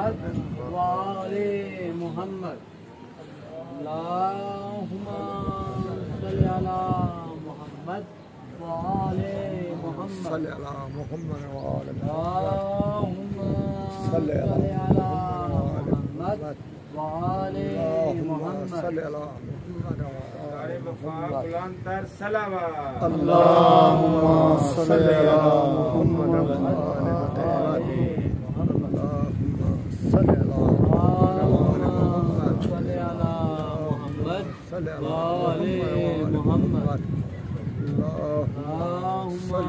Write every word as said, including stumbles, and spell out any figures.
वाले मोहम्मद। अल्लाहुम्मा सल्ली अला मोहम्मद वाले मोहम्मद। सल्ली अला मोहम्मद वाले अल्लाहुम्मा सल्ली अला सल्ली अला मोहम्मद वाले मोहम्मद। सल्ली अला बुलंदतर सलावत। अल्लाहुम्मा सल्ली अला मोहम्मद वाले मोहम्मद। सल्ली अला मोहम्मद वाले मोहम्मद।